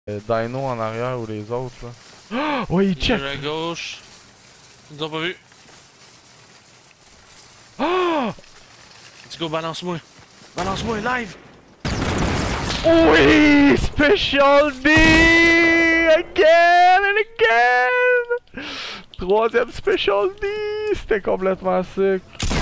Dino en arrière ou les autres là. Oh, il check! À gauche. Ils nous ont pas vu. Oh! Let's go, balance-moi. Balance-moi live! Oui! Special D! Again and again! Troisième Special D! C'était complètement sick!